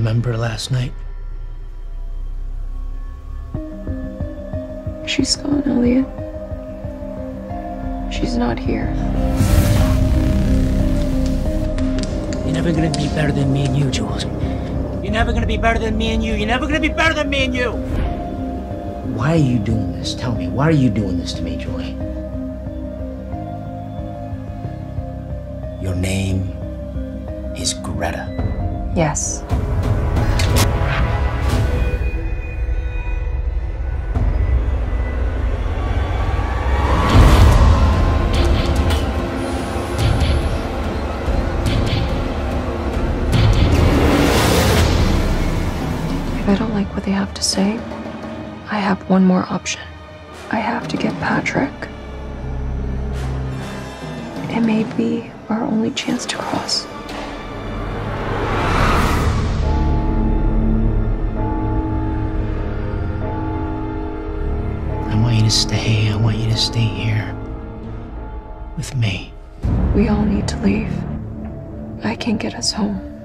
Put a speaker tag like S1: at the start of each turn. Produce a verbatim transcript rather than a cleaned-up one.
S1: remember last night?
S2: She's gone, Elliot. She's not here.
S1: You're never gonna be better than me and you, Jules. You're never gonna be better than me and you. You're never gonna be better than me and you. Why are you doing this? Tell me, why are you doing this to me, Julie? Your name is Greta.
S2: Yes. If I don't like what they have to say, I have one more option. I have to get Patrick. It may be our only chance to cross.
S1: I want you to stay. I want you to stay here with me.
S2: We all need to leave. I can get us home.